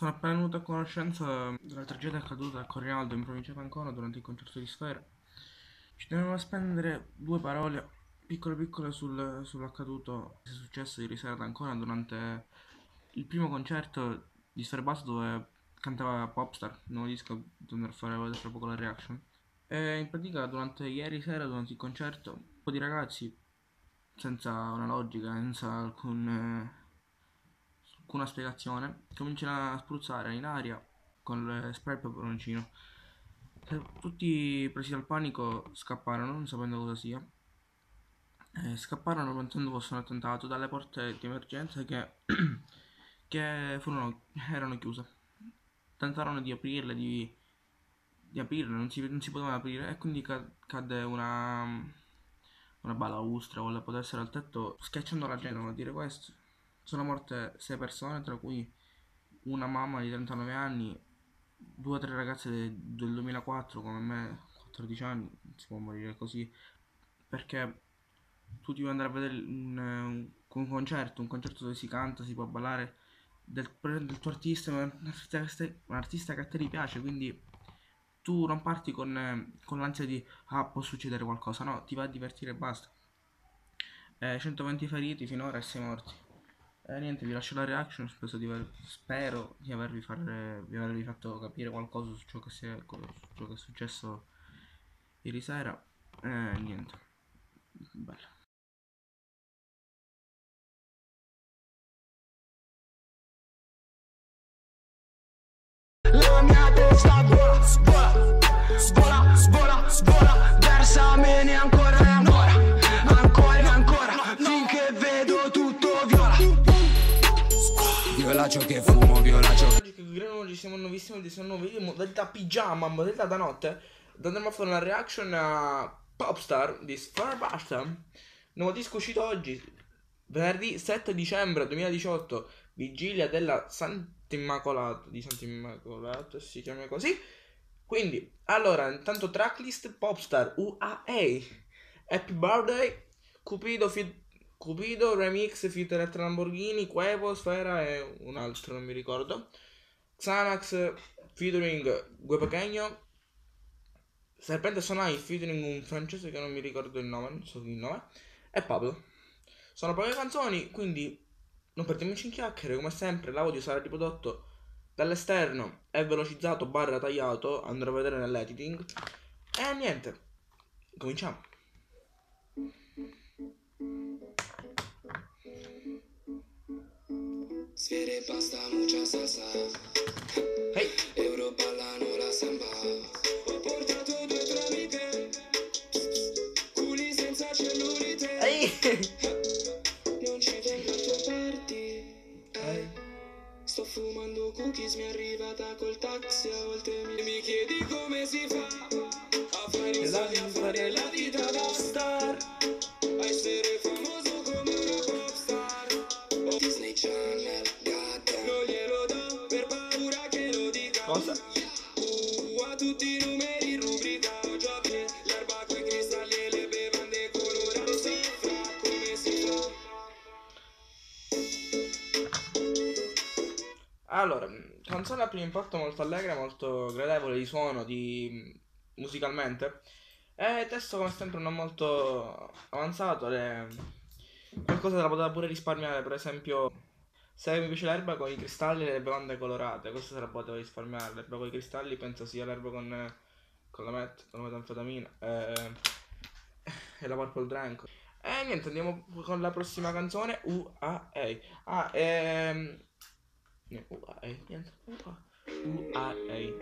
Sono appena venuto a conoscenza della tragedia accaduta a Corinaldo in provincia di Ancona durante il concerto di Sfera. Ci tenevo a spendere due parole piccole piccole sull'accaduto che è successo ieri sera ad Ancona durante il primo concerto di Sfera Erbasta dove cantava Popstar, il nuovo disco che andrò a fare vedere tra poco la reaction. E in pratica durante ieri sera, durante il concerto, un po' di ragazzi senza una logica, senza alcuna spiegazione, cominciano a spruzzare in aria con le spray e peperoncino. Tutti presi dal panico scapparono, non sapendo cosa sia. Scapparono pensando fosse un attentato dalle porte di emergenza erano chiuse. Tentarono di aprirle, di aprirle, non si potevano aprire e quindi cadde una balaustra o poteva essere al tetto, schiacciando la gente. A dire questo, sono morte 6 persone, tra cui una mamma di 39 anni, due o tre ragazze del 2004 come me, 14 anni, non si può morire così, perché tu ti vuoi andare a vedere un concerto dove si canta, si può ballare del tuo artista, un artista che a te ti piace, quindi tu non parti con l'ansia di ah, può succedere qualcosa, no, ti vai a divertire e basta. 120 feriti finora e 6 morti. Niente, vi lascio la reaction, spero di avervi fatto capire qualcosa su su ciò che è successo ieri sera. Niente, bello. La mia testa vola, svola, svola, svola, svola, versamene ancora e ancora, ancora e ancora, finché vedo tutto viola. Viola ciò che fumo, viola ciò che... Oggi siamo nuovissimi, modalità pigiama, modalità da notte. Andremo a fare una reaction a Popstar di Sfera Erbasta. Nuovo disco uscito oggi, venerdì 7 dicembre 2018, vigilia della Sant'Immacolata, di Sant'Immacolata, si chiama così. Quindi, allora, intanto tracklist Popstar UAA, Happy Birthday, Cupido Remix feat. Elettra Lamborghini, Quevo, Sfera e un altro, non mi ricordo. Xanax featuring Gue Pequeño, Serpente Sonai featuring un francese che non mi ricordo il nome, non so il nome, e Pablo. Sono poche canzoni, quindi non perdiamoci in chiacchiere. Come sempre l'audio sarà riprodotto dall'esterno e velocizzato barra tagliato, andrò a vedere nell'editing. E niente, cominciamo. Sfere, pasta, mucha salsa. Hey. Euro ballano la samba. Ho portato due tre amiche, culi senza cellulite. Hey. Non ci vengo a trovarti. Sto fumando cookies, mi è arrivata col taxi a volte mi chiedi come si fa a fare i soldi, a fare la vita da star, a essere famoso come una popstar. Oh, Disney Channel, goddamn, non glielo do per paura che lo dica. Cosa? A tutti i numeri in rubrica ho già pieno, l'erba coi cristalli e le bevande colorate. Si fa come si fa. Allora, canzone a primo impatto molto allegra, molto gradevole di suono, musicalmente. E testo come sempre non molto avanzato, qualcosa te la poteva pure risparmiare, per esempio, se mi piace l'erba con i cristalli e le bevande colorate, questo se la poteva risparmiare, l'erba con i cristalli penso sia l'erba con la metanfetamina e la purple drank. E niente, andiamo con la prossima canzone, UAA. UAA, niente, UAA.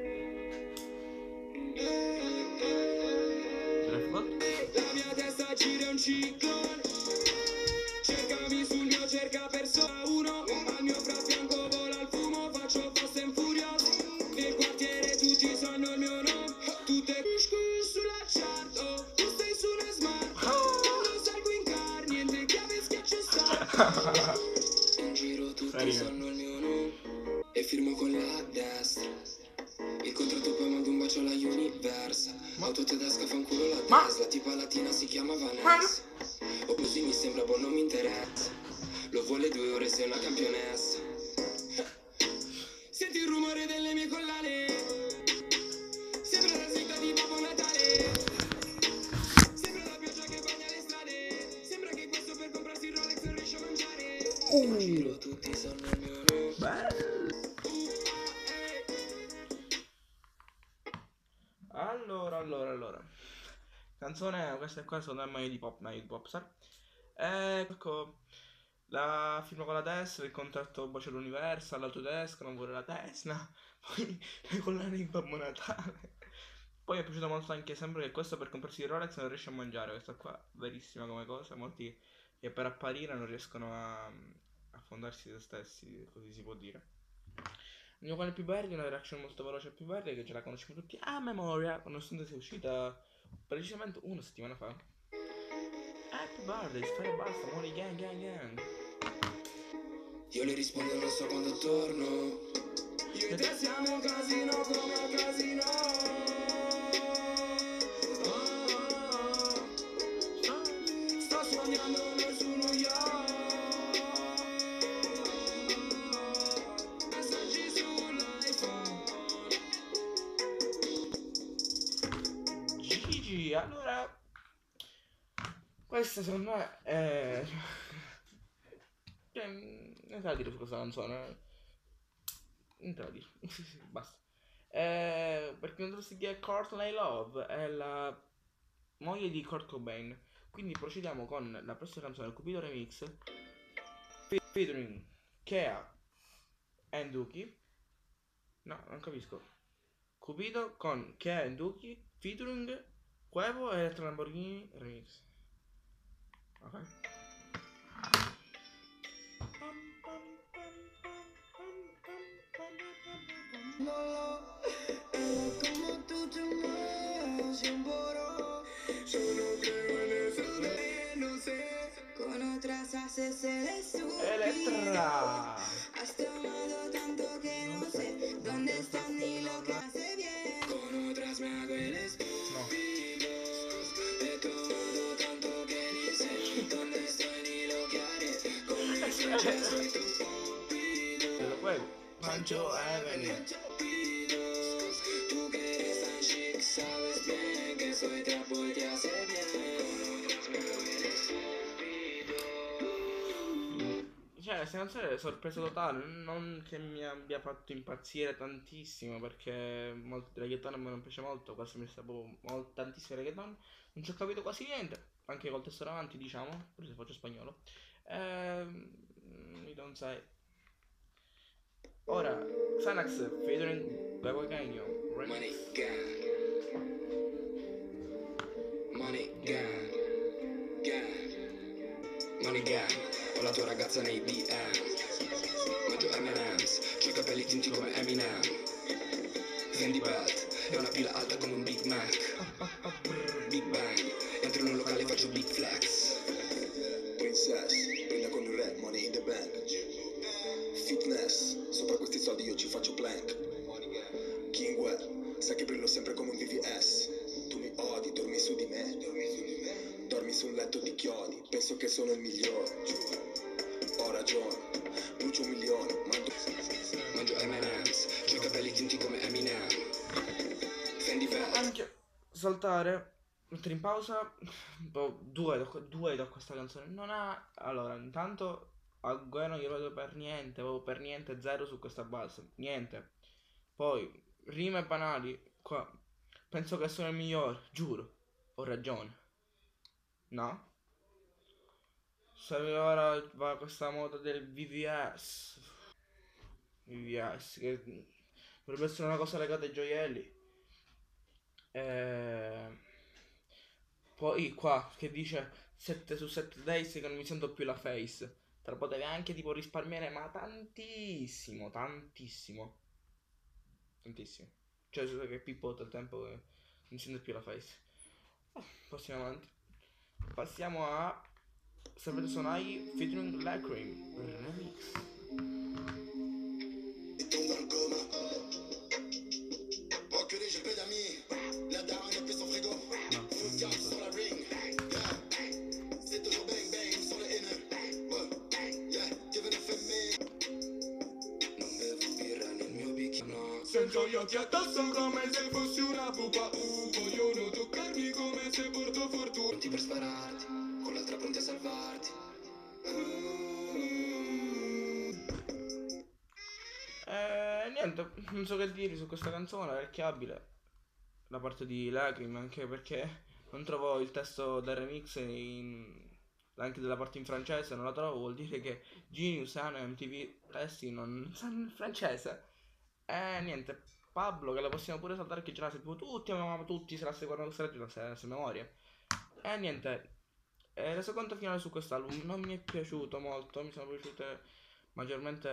La mia testa gira un ciclone, cercami sul mio cerca persona uno, al mio fianco vola il fumo, faccio Fast and Furious, nel quartiere tutti sanno il mio nome, tutte sulla chat, oh, tu stai su una smart, non salgo in car, niente chiave schiaccio start, in giro tutti sanno il mio nome, e firmo con la destra. Il contratto poi mando un bacio alla Universa. Auto tedesca fa un culo la Tesla. Tipa latina si chiama Vanessa. O così mi sembra buon, non mi interessa. Lo vuole 2 ore, sei una campionessa. Senti il tutti sanno il mio nome. Bello. Allora. Canzone, questa qua secondo me è meglio di pop, meglio di Popstar. Ecco, la firma con la Tesla, il contratto bacia l'Universal, l'Autodesk, non vuole la Tesla, poi le collane di Babbo Natale. Poi mi è piaciuto molto anche sempre che questo per comprarsi il Rolex non riesce a mangiare, questa qua, verissima come cosa, molti che per apparire non riescono a fondarsi se stessi, così si può dire. Il mio quale più bello, una reaction molto veloce e più bella che ce la conosciamo tutti a memoria, nonostante sia uscita precisamente una settimana fa. Happy birthday, stai e basta, muori gang. Io le rispondo non so quando torno. Io e te siamo un casino come un casino. Sto sognando noi su New York. Messaggi sull'iPhone. Gigi, allora questa secondo me è... non da dire su questa canzone. Non te la dire. Basta. Perché non si chiama Courtney Love, è la moglie di Kurt Cobain. Quindi procediamo con la prossima canzone, il Cupido Remix, featuring Kea and Duki. No, non capisco. Cupido con Kea and Duki, featuring Quavo e Elettra Lamborghini Remix. Ok. Como tú te mueves sin poro. Yo no creo en eso, no sé. Con otras haces el estúpido. Elettra. Has tomado tanto que no sé dónde estás ni lo que hace bien. Con otras me hago el estúpido. He tomado tanto que ni sé dónde estoy ni lo que haré. Con mi flecha soy tu cupido. Te lo juego. Pancho Avenue. Tú que eres tan chic, sabes bien que soy trapo y te hace bien. Cioè, questa canzone è sorpresa totale, non che mi abbia fatto impazzire tantissimo, perché molto reggaeton a me non piace molto, questo mi sta proprio tantissimo reggaeton, non ci ho capito quasi niente, anche col testo davanti, diciamo, pure se faccio spagnolo. Mi don't say. Ora, Xanax featuring Bebo Gagno. Money gang. Money gang. Gang. Money gang. Ho la tua ragazza nei BM. Mangio M&M's. C'ho i capelli tinti come Eminem. Fendi belt. È una pila alta come un Big Mac. Big Bang. Entro in un locale e faccio big flex. Princess, brinda con il re, money in the bank. Fitness, sopra questi soldi io ci faccio plank. King Well, sai che brillo sempre come un VVS. Tu mi odi, dormi su di me. Dormi sul letto di chiodi, penso che sono il migliore. Ho ragione, brucio un milione, Mangio M&M's. C'ho i capelli tinti come Eminem. Fendi belt. Anche saltare, mettere in pausa, due da questa canzone. Non ha... Allora, intanto a Guè non glielo vedo per niente, avevo per niente zero su questa base, niente. Poi, rime banali, qua, penso che sono il migliore, giuro, ho ragione. No? Se ora va questa moda del VVS, che dovrebbe essere una cosa legata ai gioielli. Poi qua che dice 7 su 7 days che non mi sento più la face. Te la potevi anche tipo risparmiare, ma tantissimo. Cioè che Pippo del tempo che non mi sento più la face. Passiamo avanti. Passiamo a Salvatore Sonai featuring Lacrime Remix. tombe dans le coma. Oh que les j'ai d'amis. La daronne a fait son frigo. Faut dire sur la ring. Yeah. C'est toujours bang bang sur le haineux. Yeah, ti viene femmine. Non bevo birra nel mio bicchiere. Sento gli occhi addosso come se fossi una pupa. Vogliono toccarmi come se porto fortuna. Pronti per spararti, con l'altra pronti a salvarti. niente, non so che dirvi su questa canzone, è orecchiabile. La parte di Lacrime, anche perché non trovo il testo del remix anche della parte in francese, non la trovo, vuol dire che Genius e MTV Testi non sanno il francese. E niente, Pablo, che la possiamo pure saltare, che ce la sappiamo tutti, avevamo tutti, se la stai guardando se memoria. E niente, la seconda finale su quest'album non mi è piaciuto molto, mi sono piaciute maggiormente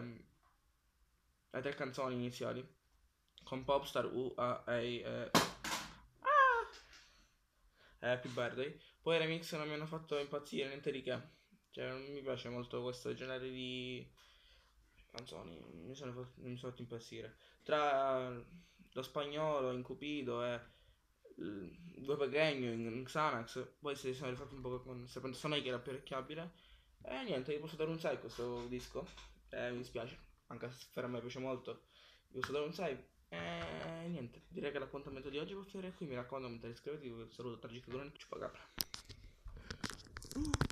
le tre canzoni iniziali, con Popstar, Happy Birthday. Poi i remix non mi hanno fatto impazzire, niente di che. Cioè, non mi piace molto questo genere di canzoni, non mi sono fatto impazzire. Tra lo spagnolo, Incupido e Due Pequeño in Xanax, poi si sono rifatti un po' con Serpente Sonai che era più orecchiabile. E niente, gli posso dare un 6 a questo disco. Mi dispiace, anche se per me piace molto. Gli posso dare un 6. E niente, direi che l'appuntamento di oggi può finire qui. Mi raccomando, mentre iscrivetevi, saluto Tragic Ciupacabra.